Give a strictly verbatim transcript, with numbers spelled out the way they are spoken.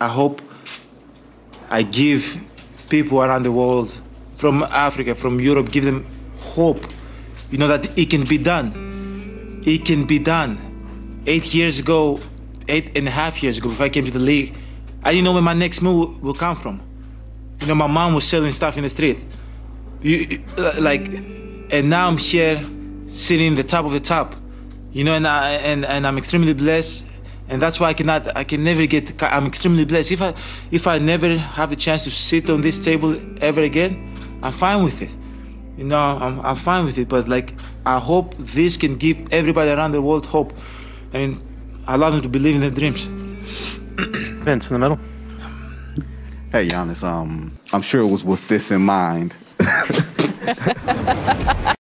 I hope I give people around the world, from Africa, from Europe, give them hope, you know, that it can be done. It can be done. Eight years ago, eight and a half years ago, before I came to the league, I didn't know where my next move will come from. You know, my mom was selling stuff in the street. You, like, and now I'm here, sitting in the top of the top, you know, and I, and and I'm extremely blessed, and that's why I cannot, I can never get. I'm extremely blessed. If I, if I never have the chance to sit on this table ever again, I'm fine with it. You know, I'm I'm fine with it. But like, I hope this can give everybody around the world hope, and allow them to believe in their dreams. Vince in the middle. Hey, Giannis. Um, I'm sure it was with this in mind.